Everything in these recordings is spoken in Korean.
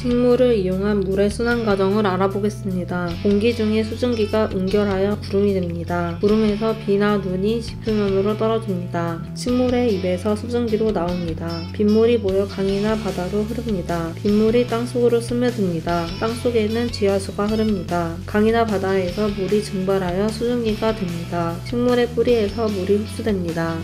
식물을 이용한 물의 순환 과정을 알아보겠습니다. 공기 중에 수증기가 응결하여 구름이 됩니다. 구름에서 비나 눈이 지표면으로 떨어집니다. 식물의 입에서 수증기로 나옵니다. 빗물이 모여 강이나 바다로 흐릅니다. 빗물이 땅속으로 스며듭니다. 땅속에는 지하수가 흐릅니다. 강이나 바다에서 물이 증발하여 수증기가 됩니다. 식물의 뿌리에서 물이 흡수됩니다.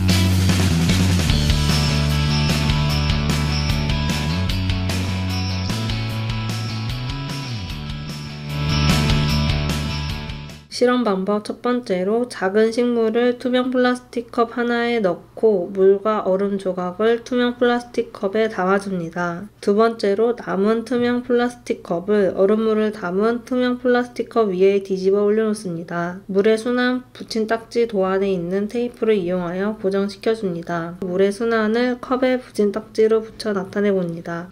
실험 방법 첫 번째로 작은 식물을 투명 플라스틱 컵 하나에 넣고 물과 얼음 조각을 투명 플라스틱 컵에 담아줍니다. 두 번째로 남은 투명 플라스틱 컵을 얼음물을 담은 투명 플라스틱 컵 위에 뒤집어 올려놓습니다. 물의 순환 붙인 딱지 도안에 있는 테이프를 이용하여 고정시켜줍니다. 물의 순환을 컵에 붙인 딱지로 붙여 나타내봅니다.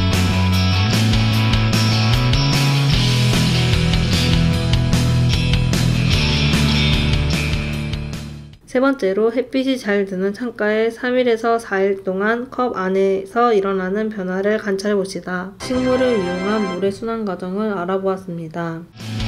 세 번째로 햇빛이 잘 드는 창가에 3일에서 4일 동안 컵 안에서 일어나는 변화를 관찰해봅시다. 식물을 이용한 물의 순환 과정을 알아보았습니다.